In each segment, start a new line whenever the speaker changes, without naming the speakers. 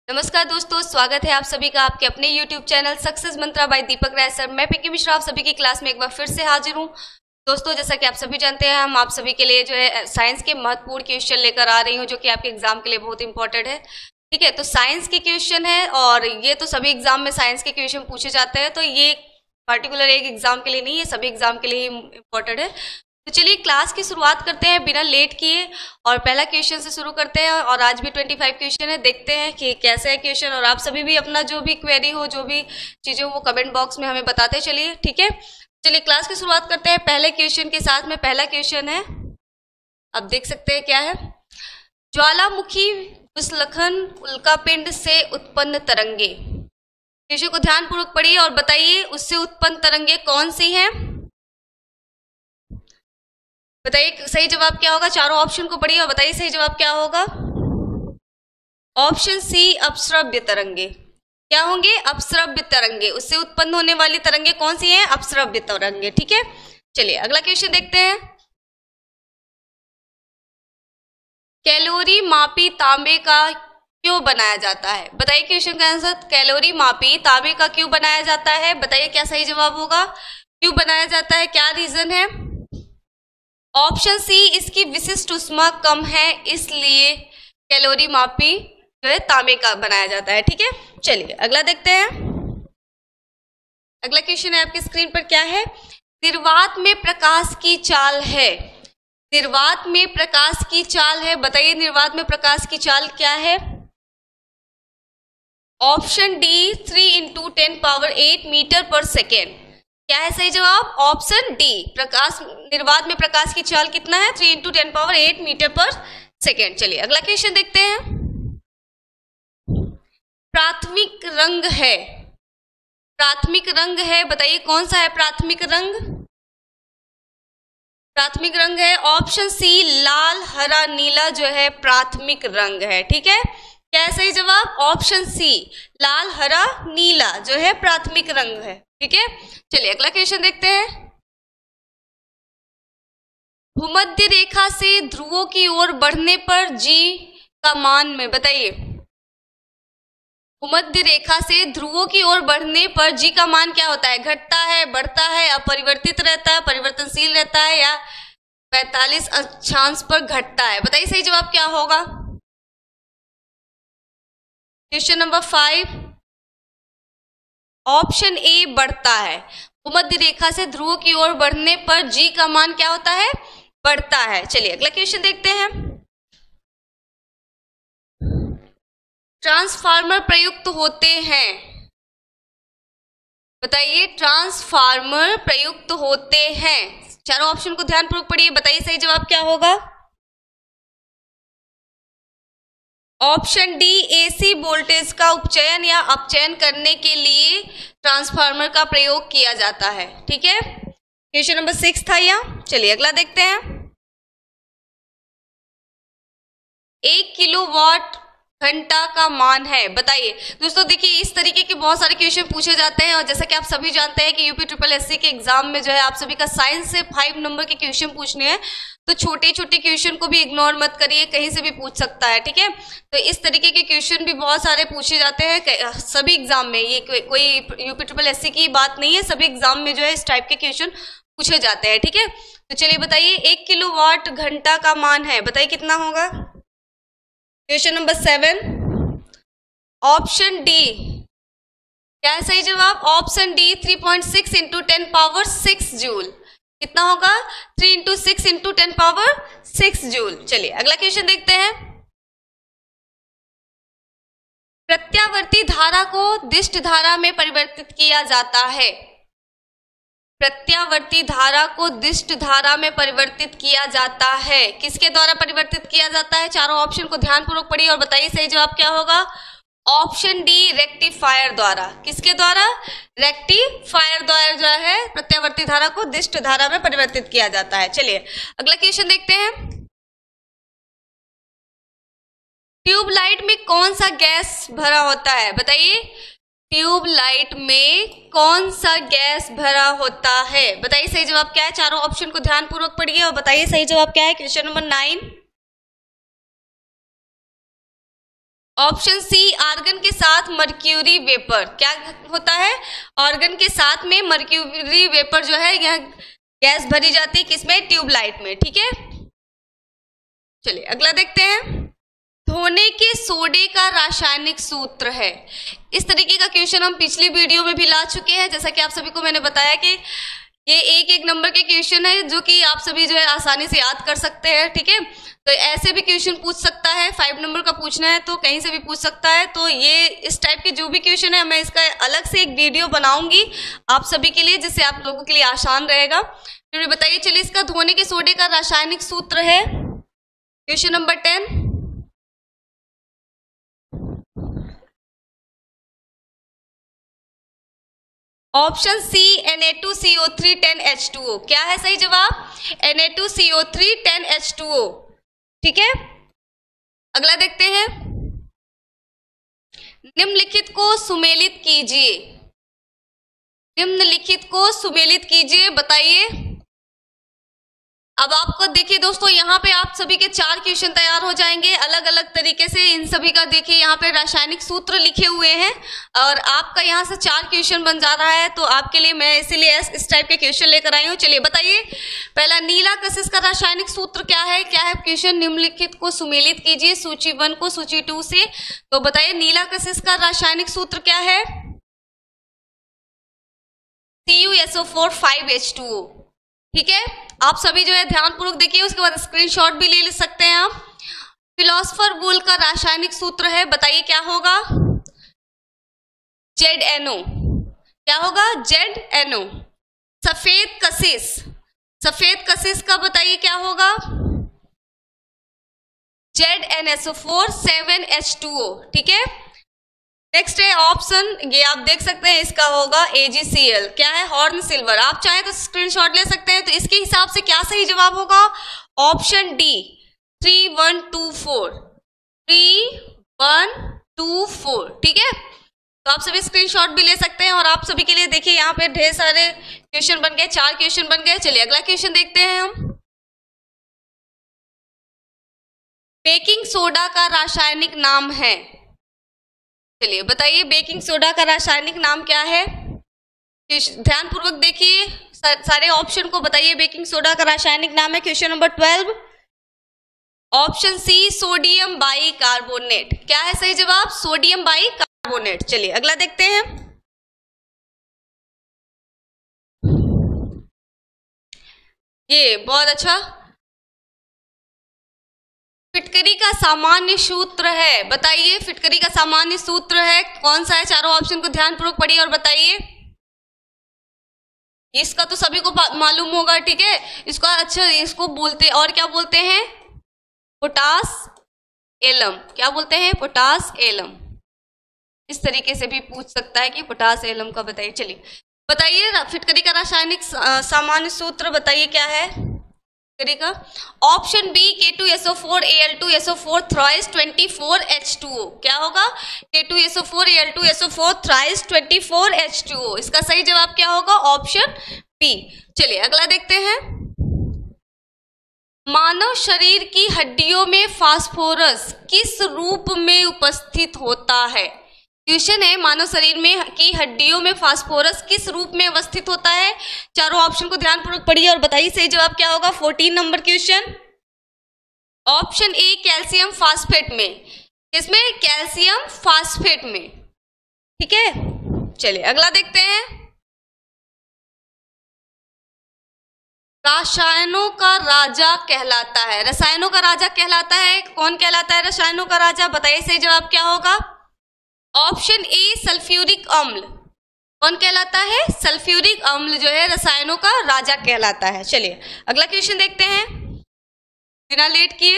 नमस्कार दोस्तों, स्वागत है आप सभी का आपके अपने YouTube channel success mantra by Deepak Rai sir. मैं पिंकी मिश्रा आप सभी की क्लास में एक बार फिर से हाजिर हूं। दोस्तों, जैसा कि आप सभी जानते हैं, हम आप सभी के लिए जो है साइंस के महत्वपूर्ण क्वेश्चन लेकर आ रही हूं, जो कि आपके एग्जाम के लिए बहुत इंपॉर्टेंट है। ठीक है, तो साइंस के क्वेश्चन है और ये तो सभी एग्जाम में साइंस के क्वेश्चन पूछे जाते हैं, तो ये पर्टिकुलर एक एग्जाम के लिए नहीं, ये सभी एग्जाम के लिए ही इंपॉर्टेंट है। तो चलिए क्लास की शुरुआत करते हैं बिना लेट किए और पहला क्वेश्चन से शुरू करते हैं। और आज भी 25 क्वेश्चन है, देखते हैं कि कैसे है क्वेश्चन। और आप सभी भी अपना जो भी क्वेरी हो, जो भी चीजें हो, वो कमेंट बॉक्स में हमें बताते चलिए। ठीक है, चलिए क्लास की शुरुआत करते हैं पहले क्वेश्चन के साथ में। पहला क्वेश्चन है, आप देख सकते हैं क्या है। ज्वालामुखी विस्लखन उल्कापिंड से उत्पन्न तरंगे। क्वेश्चन को ध्यानपूर्वक पढ़िए और बताइए उससे उत्पन्न तरंगे कौन सी हैं। बताइए सही जवाब क्या होगा। चारों ऑप्शन को पढ़िए और बताइए सही जवाब क्या होगा। ऑप्शन सी, अपश्रव्य तरंगे। क्या होंगे? अपश्रव्य तरंगे। उससे उत्पन्न होने वाली तरंगे कौन सी हैं? अपश्रव्य तरंगे। ठीक है, चलिए अगला क्वेश्चन देखते हैं। कैलोरी मापी तांबे का क्यों बनाया जाता है? बताइए क्वेश्चन का आंसर। कैलोरी मापी तांबे का क्यों बनाया जाता है? बताइए क्या सही जवाब होगा। क्यों बनाया जाता है, क्या रीजन है? ऑप्शन सी, इसकी विशिष्ट ऊष्मा कम है इसलिए कैलोरी मापी जो है तांबे का बनाया जाता है। ठीक है, चलिए अगला देखते हैं। अगला क्वेश्चन है आपकी स्क्रीन पर, क्या है। निर्वात में प्रकाश की चाल है। निर्वात में प्रकाश की चाल है, बताइए निर्वात में प्रकाश की चाल क्या है। ऑप्शन डी, 3 × 10⁸ मीटर पर सेकेंड। क्या है सही जवाब? ऑप्शन डी, प्रकाश निर्वात में प्रकाश की चाल कितना है? 3 × 10⁸ मीटर पर सेकेंड। चलिए अगला क्वेश्चन देखते हैं। प्राथमिक रंग है। प्राथमिक रंग है, बताइए कौन सा है प्राथमिक रंग। प्राथमिक रंग है ऑप्शन सी, लाल हरा नीला जो है प्राथमिक रंग है। ठीक है, क्या है सही जवाब? ऑप्शन सी, लाल हरा नीला जो है प्राथमिक रंग है। ठीक है, चलिए अगला क्वेश्चन देखते हैं। भूमध्य रेखा से ध्रुवों की ओर बढ़ने पर जी का मान में, बताइए भूमध्य रेखा से ध्रुवों की ओर बढ़ने पर जी का मान क्या होता है? घटता है, बढ़ता है, अपरिवर्तित रहता है, परिवर्तनशील रहता है, या 45 अक्षांश पर घटता है? बताइए सही जवाब क्या होगा। क्वेश्चन नंबर 5, ऑप्शन ए, बढ़ता है। भूमध्य रेखा से ध्रुवों की ओर बढ़ने पर जी का मान क्या होता है? बढ़ता है। चलिए अगला क्वेश्चन देखते हैं। ट्रांसफार्मर प्रयुक्त होते हैं, बताइए ट्रांसफार्मर प्रयुक्त होते हैं। चारों ऑप्शन को ध्यानपूर्वक पढ़िए, बताइए सही जवाब क्या होगा। ऑप्शन डी, एसी वोल्टेज का उपचयन या अपचयन करने के लिए ट्रांसफार्मर का प्रयोग किया जाता है। ठीक है, क्वेश्चन नंबर 6 था यह। चलिए अगला देखते हैं। 1 किलोवाट घंटा का मान है, बताइए। दोस्तों देखिए, इस तरीके के बहुत सारे क्वेश्चन पूछे जाते हैं और जैसा कि आप सभी जानते हैं कि यूपी SSSC के एग्जाम में जो है आप सभी का साइंस से 5 नंबर के क्वेश्चन पूछने हैं, तो छोटे छोटे क्वेश्चन को भी इग्नोर मत करिए, कहीं से भी पूछ सकता है। ठीक है, तो इस तरीके के क्वेश्चन भी बहुत सारे पूछे जाते हैं सभी एग्जाम में। ये कोई यूपी SSSC की बात नहीं है, सभी एग्जाम में जो है इस टाइप के क्वेश्चन पूछे जाते हैं। ठीक है, तो चलिए बताइए 1 किलोवाट घंटा का मान है, बताइए कितना होगा। क्वेश्चन नंबर 7, ऑप्शन डी, क्या है सही जवाब। Option D, 3.6 × 10⁻6 joule. कितना होगा? 3 × 6 × 10⁻6 जूल। चलिए अगला क्वेश्चन देखते हैं। प्रत्यावर्ती धारा को दिष्ट धारा में परिवर्तित किया जाता है। प्रत्यावर्ती धारा को दिष्ट धारा में परिवर्तित किया जाता है, किसके द्वारा परिवर्तित किया जाता है? चारों ऑप्शन को ध्यानपूर्वक पढ़िए और बताइए सही जवाब क्या होगा। ऑप्शन डी, रेक्टिफायर द्वारा। किसके द्वारा? रेक्टिफायर द्वारा जो है प्रत्यावर्ती धारा को दिष्ट धारा में परिवर्तित किया जाता है। चलिए अगला क्वेश्चन देखते हैं। ट्यूबलाइट में कौन सा गैस भरा होता है, बताइए ट्यूबलाइट में कौन सा गैस भरा होता है? बताइए सही जवाब क्या है। चारों ऑप्शन को ध्यानपूर्वक पढ़िए और बताइए सही जवाब क्या है। Question number 9, option C, argon के साथ मर्क्यूरी वेपर। क्या होता है? ऑर्गन के साथ में मर्क्यूरी वेपर जो है यह गैस भरी जाती है किसमें? ट्यूबलाइट में। ठीक है, चलिए अगला देखते हैं। धोने के सोडे का रासायनिक सूत्र है। इस तरीके का क्वेश्चन हम पिछली वीडियो में भी ला चुके हैं। जैसा कि आप सभी को मैंने बताया कि ये एक नंबर के क्वेश्चन है जो कि आप सभी जो है आसानी से याद कर सकते हैं। ठीक है, तो ऐसे भी क्वेश्चन पूछ सकता है। 5 नंबर का पूछना है तो कहीं से भी पूछ सकता है। तो ये इस टाइप के जो भी क्वेश्चन है मैं इसका अलग से एक वीडियो बनाऊंगी आप सभी के लिए, जिससे आप लोगों के लिए आसान रहेगा। फिर बताइए, चलिए इसका धोने के सोडे का रासायनिक सूत्र है। Question number 10, option C Na2CO3 10H2O। क्या है सही जवाब? Na2CO3 10H2O। ठीक है, अगला देखते हैं। निम्नलिखित को सुमेलित कीजिए। निम्नलिखित को सुमेलित कीजिए, बताइए। अब आपको देखिए दोस्तों, यहाँ पे आप सभी के 4 क्वेश्चन तैयार हो जाएंगे अलग अलग तरीके से। इन सभी का देखिए यहाँ पे रासायनिक सूत्र लिखे हुए हैं और आपका यहाँ से 4 क्वेश्चन बन जा रहा है। तो आपके लिए मैं इसीलिए इस टाइप के क्वेश्चन लेकर आई हूँ। चलिए बताइए, पहला नीला कशिश का रासायनिक सूत्र क्या है? क्या है क्वेश्चन? निम्नलिखित को सुमेलित कीजिए सूची 1 को सूची 2 से। तो बताइए नीला कशिश का रासायनिक सूत्र क्या है? CuSO4 5H2O। ठीक है, आप सभी जो है ध्यानपूर्वक देखिए, उसके बाद स्क्रीनशॉट भी ले सकते हैं आप। फिलोसफर वूल का रासायनिक सूत्र है, बताइए क्या होगा? ZNO। क्या होगा? ZNO। सफेद कशिश, सफेद कशिश का बताइए क्या होगा? ZnSO4 7H2O। ठीक है, नेक्स्ट है ऑप्शन, ये आप देख सकते हैं, इसका होगा AgCl। क्या है? Horn silver. आप चाहे तो स्क्रीनशॉट ले सकते हैं। तो इसके हिसाब से क्या सही जवाब होगा? Option D 3124। 3124। ठीक है, तो आप सभी स्क्रीनशॉट भी ले सकते हैं। और आप सभी के लिए देखिए यहाँ पे ढेर सारे क्वेश्चन बन गए, 4 क्वेश्चन बन गए। चलिए अगला क्वेश्चन देखते हैं हम। बेकिंग सोडा का रासायनिक नाम है। चलिए बताइए, बेकिंग सोडा का रासायनिक नाम क्या है? ध्यानपूर्वक देखिए सारे ऑप्शन को, बताइए बेकिंग सोडा का रासायनिक नाम है। Question number 12, option C sodium bicarbonate. क्या है सही जवाब? Sodium bicarbonate. चलिए अगला देखते हैं। ये बहुत अच्छा। फिटकरी का सामान्य सूत्र है, बताइए फिटकरी का सामान्य सूत्र है कौन सा है? चारों ऑप्शन को ध्यानपूर्वक पढ़िए और बताइए। इसका तो सभी को मालूम होगा। ठीक है, इसको अच्छा, इसको बोलते और क्या बोलते हैं? Potash alum. क्या बोलते हैं? Potash alum. इस तरीके से भी पूछ सकता है कि पोटास एलम का बताइए। चलिए बताइए, फिटकरी का रासायनिक सामान्य सूत्र बताइए क्या है फिटकरी का? Option B K2SO4 Al2SO4 thrice 24H2O। क्या होगा? K2SO4 Al2SO4 thrice 24H2O। इसका सही जवाब क्या होगा? Option B. चलिए अगला देखते हैं। मानव शरीर की हड्डियों में फास्फोरस किस रूप में उपस्थित होता है? क्वेश्चन है, मानव शरीर में की हड्डियों में फास्फोरस किस रूप में अवस्थित होता है? चारों ऑप्शन को ध्यानपूर्वक पढ़िए और बताइए सही जवाब क्या होगा। 14 number question, option A calcium phosphate में। किसमें? कैल्शियम फास्फेट में। ठीक है, चलिए अगला देखते हैं। रसायनों का राजा कहलाता है। रसायनों का राजा कहलाता है, कौन कहलाता है रसायनों का राजा? बताइए सही जवाब क्या होगा। ऑप्शन ए सल्फ्यूरिक अम्ल। कौन कहलाता है? सल्फ्यूरिक अम्ल जो है रसायनों का राजा कहलाता है। चलिए अगला क्वेश्चन देखते हैं बिना लेट किए।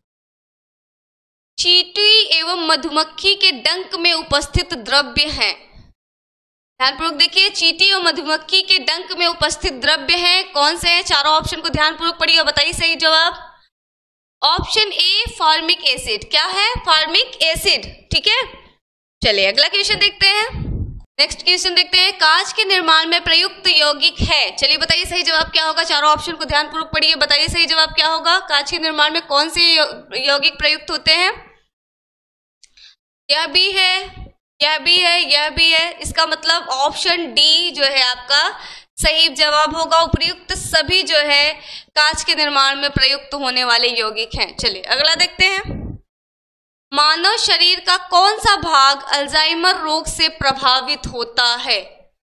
चींटी एवं मधुमक्खी के डंक में उपस्थित द्रव्य है। ध्यानपूर्वक देखिए, चींटी और मधुमक्खी के डंक में उपस्थित द्रव्य हैं, कौन से हैं? चारों ऑप्शन को ध्यानपूर्वक पढ़िए और बताइए सही जवाब। Option A formic acid. क्या है? Formic acid. ठीक है, चलिए अगला क्वेश्चन देखते हैं। नेक्स्ट क्वेश्चन देखते हैं। कांच के निर्माण में प्रयुक्त यौगिक है। चलिए बताइए सही जवाब क्या होगा। चारों ऑप्शन को ध्यानपूर्वक पढ़िए, बताइए सही जवाब क्या होगा। कांच के निर्माण में कौन से यौगिक प्रयुक्त होते हैं? यह भी है, यह भी है, यह भी है। इसका मतलब ऑप्शन डी जो है आपका सही जवाब होगा। उपयुक्त सभी जो है कांच के निर्माण में प्रयुक्त होने वाले यौगिक हैं। चलिए अगला देखते हैं। मानव शरीर का कौन सा भाग अल्जाइमर रोग से प्रभावित होता है?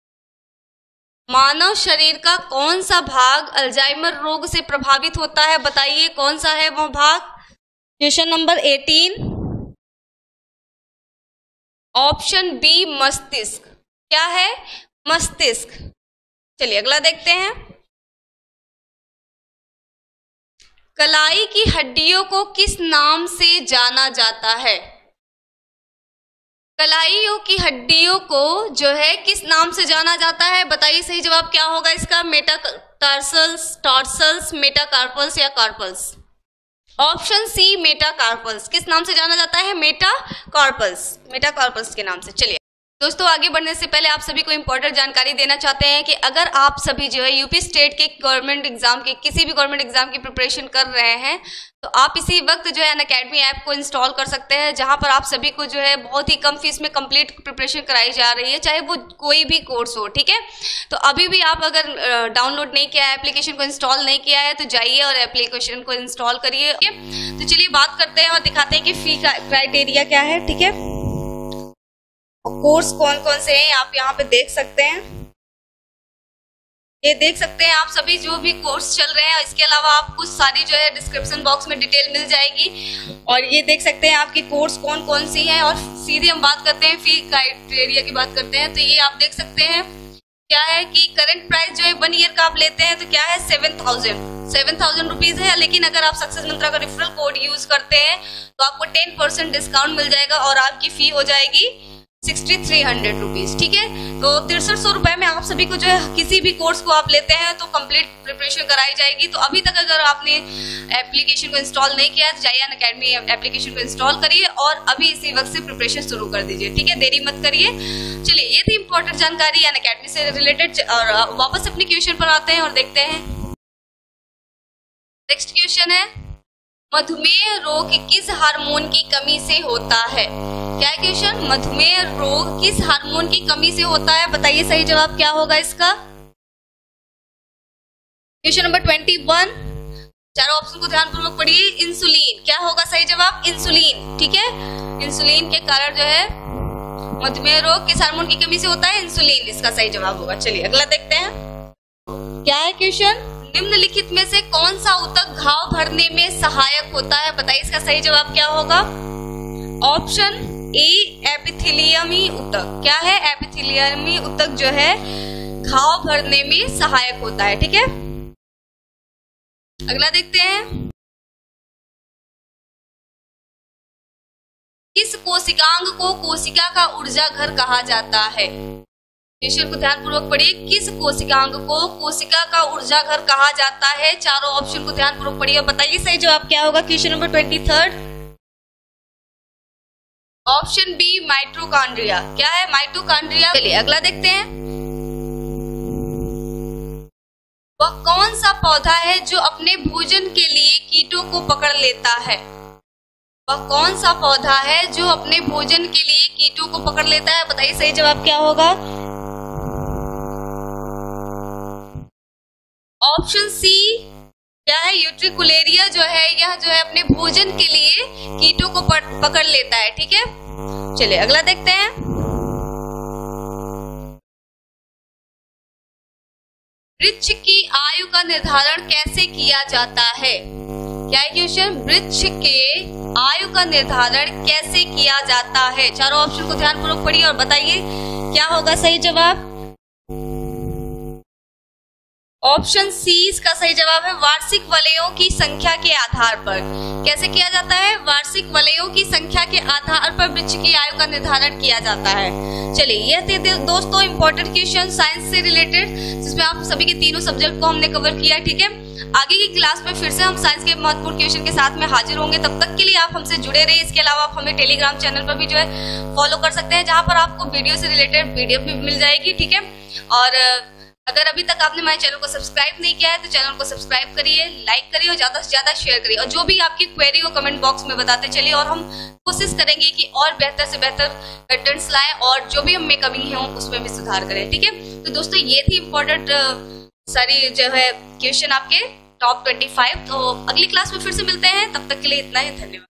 मानव शरीर का कौन सा भाग अल्जाइमर रोग से प्रभावित होता है? बताइए कौन सा है वो भाग। क्वेश्चन नंबर 18, ऑप्शन बी मस्तिष्क। क्या है? मस्तिष्क। चलिए अगला देखते हैं। कलाई की हड्डियों को किस नाम से जाना जाता है? कलाइयों की हड्डियों को जो है किस नाम से जाना जाता है? बताइए सही जवाब क्या होगा इसका। मेटाटार्सल्स, टॉर्सल्स, मेटाकार्पल्स या कार्पल्स? Option C metacarpals. किस नाम से जाना जाता है? मेटाकार्पल्स, मेटाकार्पल्स के नाम से। चलिए दोस्तों आगे बढ़ने से पहले आप सभी को इम्पोर्टेंट जानकारी देना चाहते हैं कि अगर आप सभी जो है यूपी स्टेट के गवर्नमेंट एग्जाम के किसी भी गवर्नमेंट एग्जाम की प्रिपरेशन कर रहे हैं तो आप इसी वक्त जो है अनअकैडमी ऐप को इंस्टॉल कर सकते हैं, जहां पर आप सभी को जो है बहुत ही कम फीस में कंप्लीट प्रिपरेशन कराई जा रही है, चाहे वो कोई भी कोर्स हो। ठीक है, तो अभी भी आप अगर डाउनलोड नहीं किया है, एप्लीकेशन को इंस्टॉल नहीं किया है, तो जाइए और एप्लीकेशन को इंस्टॉल करिए। तो चलिए बात करते हैं और दिखाते हैं कि फी क्राइटेरिया क्या है। ठीक है, कोर्स कौन कौन से हैं आप यहाँ पे देख सकते हैं। ये देख सकते हैं आप सभी जो भी कोर्स चल रहे हैं। इसके अलावा आपको सारी जो है डिस्क्रिप्शन बॉक्स में डिटेल मिल जाएगी। और ये देख सकते हैं आपकी कोर्स कौन कौन सी है। और सीधे हम बात करते हैं फी क्राइटेरिया की बात करते हैं। तो ये आप देख सकते हैं क्या है कि करंट प्राइस जो है 1 ईयर का आप लेते हैं तो क्या है 7,000 रुपीज है। लेकिन अगर आप सक्सेस मंत्रा का रेफरल कोड यूज करते हैं तो आपको 10% डिस्काउंट मिल जाएगा और आपकी फी हो जाएगी 6,300 रुपीज। ठीक है, तो 6300 रुपए में आप सभी को जो है किसी भी कोर्स को आप लेते हैं तो कंप्लीट प्रिपरेशन कराई जाएगी। तो अभी तक अगर आपने एप्लीकेशन को इंस्टॉल नहीं किया तो जाइए अनअकैडमी एप्लीकेशन को इंस्टॉल करिए और अभी इसी वक्त से प्रिपरेशन शुरू कर दीजिए। ठीक है, देरी मत करिए। चलिए ये थी इंपॉर्टेंट जानकारी अनअकैडमी से रिलेटेड। और वापस अपने क्वेश्चन पर आते हैं और देखते हैं। नेक्स्ट क्वेश्चन है, मधुमेह रोग किस हार्मोन की कमी से होता है? क्या है क्वेश्चन? मधुमेह रोग किस हार्मोन की कमी से होता है? बताइए सही जवाब क्या होगा इसका। क्वेश्चन नंबर 21, चारों ऑप्शन को ध्यानपूर्वक पढ़िए। इंसुलिन। क्या होगा सही जवाब? इंसुलिन। ठीक है, इंसुलिन के कारण जो है मधुमेह रोग किस हार्मोन की कमी से होता है? इंसुलिन इसका सही जवाब होगा। चलिए अगला देखते हैं। क्या है क्वेश्चन? निम्नलिखित में से कौन सा ऊतक घाव भरने में सहायक होता है? बताइए इसका सही जवाब क्या होगा। ऑप्शन ए एपिथेलियमी ऊतक। क्या है? एपिथेलियमी ऊतक जो है घाव भरने में सहायक होता है। ठीक है, अगला देखते हैं। किस कोशिकांग को कोशिका का ऊर्जा घर कहा जाता है? क्वेश्चन को ध्यानपूर्वक पढ़िए। किस कोशिकांग को कोशिका का ऊर्जा घर कहा जाता है? चारों ऑप्शन को ध्यानपूर्वक पढ़िए और बताइए सही जवाब क्या होगा। Question number 23, option B mitochondria. क्या है? माइटोकॉन्ड्रिया। चलिए अगला देखते हैं। वह कौन सा पौधा है जो अपने भोजन के लिए कीटों को पकड़ लेता है? वह कौन सा पौधा है जो अपने भोजन के लिए कीटों को पकड़ लेता है? बताइए सही जवाब क्या होगा। ऑप्शन सी क्या है? यूट्रिकुलेरिया जो है यह जो है अपने भोजन के लिए कीटों को पकड़ लेता है। ठीक है, चलिए अगला देखते हैं। वृक्ष की आयु का निर्धारण कैसे किया जाता है? क्या है क्वेश्चन? वृक्ष के आयु का निर्धारण कैसे किया जाता है? चारों ऑप्शन को ध्यानपूर्वक पढ़िए और बताइए क्या होगा सही जवाब। ऑप्शन सी इसका सही जवाब है। वार्षिक वलयों की संख्या के आधार पर। कैसे किया जाता है? वार्षिक वलयों की संख्या के आधार पर वृक्ष की आयु का निर्धारण किया जाता है। चलिए ये थे दोस्तों इंपॉर्टेंट क्वेश्चन साइंस से रिलेटेड, जिसमें आप सभी के तीनों सब्जेक्ट को हमने कवर किया। ठीक है, आगे की क्लास में फिर से हम साइंस के महत्वपूर्ण क्वेश्चन के साथ में हाजिर होंगे। तब तक के लिए आप हमसे जुड़े रहिए। इसके अलावा आप हमें टेलीग्राम चैनल पर भी जो है फॉलो कर सकते हैं, जहां पर आपको वीडियो से रिलेटेड PDF भी मिल जाएगी। ठीक है, और अगर अभी तक आपने हमारे चैनल को सब्सक्राइब नहीं किया है तो चैनल को सब्सक्राइब करिए, लाइक करिए और ज़्यादा से ज़्यादा शेयर करिए, और जो भी आपकी क्वेरी हो कमेंट बॉक्स में बताते चलिए, और हम कोशिश करेंगे कि और बेहतर से बेहतर कंटेंट्स लाएं और जो भी हमें कमी हो उसमें भी सुधार करें। ठीक है, तो दोस्तों ये थी इम्पोर्टेंट सारी जो है क्वेश्चन आपके टॉप 25। तो अगली क्लास में फिर से मिलते हैं, तब तक के लिए इतना ही, धन्यवाद।